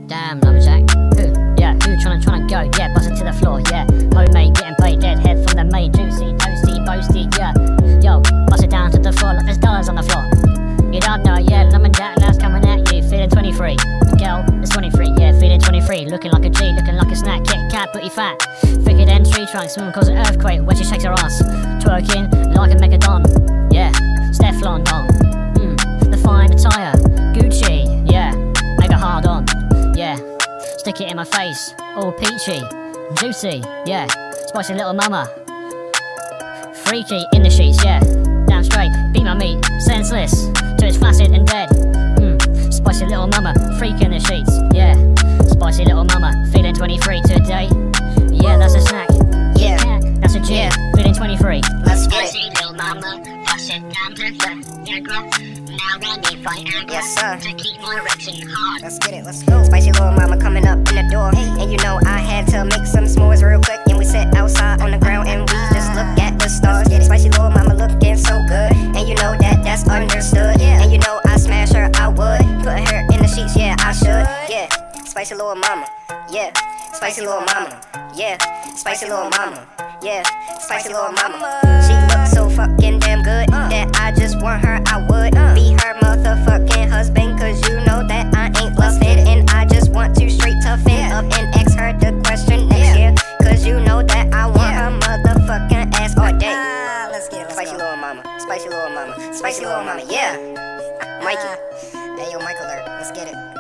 Damn, lumberjack. Who tryna go? Yeah, bustin' to the floor, yeah. Homemade, getting paid, dead head from the maid. Juicy, toasty, boasty, yeah. Yo, bust it down to the floor like there's dollars on the floor. You don't know, yeah, lumberjack, last coming at you, feeling 23. Girl, it's 23, yeah, feeling 23. Looking like a G, looking like a snack, Kit Kat, booty fat. Thicker than tree trunks, someone cause an earthquake when she shakes her ass. Twerking like a megadon, yeah. Stefflon dong, the fine attire, Gucci, yeah. Mega hard on, yeah. Stick it in my face, all peachy, juicy, yeah. Spicy little mama, freaky in the sheets, yeah. Damn straight, beat my meat, senseless, till it's flaccid and dead. Spicy little mama, freak in the sheets, yeah. Spicy little mama, feeling 23 today. Yeah, that's a snack, yeah, that's a G, yeah. Feeling 23. Let's get it. Spicy little mama, bust it down to the now ready for anger. Yes, sir. To keep my erection hard. Let's get it, let's go. Spicy little mama coming up in the door. And you know I had to make some s'mores real quick. And we sat outside on the ground and we just look at the stars. Spicy little mama looking so good. And you know that that's understood. And you know I smash her, I would. Put her in the sheets, yeah, I should. Yeah, spicy little mama. Yeah, spicy little mama. Yeah, spicy little mama. Yeah, spicy little mama. She looks so fucking damn good that I just want her, I would be her motherfucking husband. Cause you know that I ain't lusted. And I just want to straight tough it up and ask her the question next year. Cause you know that I want her motherfucking ass all day. Let's get it, Spicy little mama, spicy little mama, spicy little mama, yeah. Mikey. Hey yo, Michael alert, let's get it.